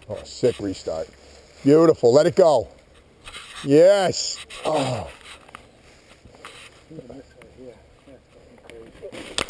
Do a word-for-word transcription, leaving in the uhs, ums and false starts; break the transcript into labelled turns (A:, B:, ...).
A: Oh, sick restart. Beautiful. Let it go. Yes. Oh.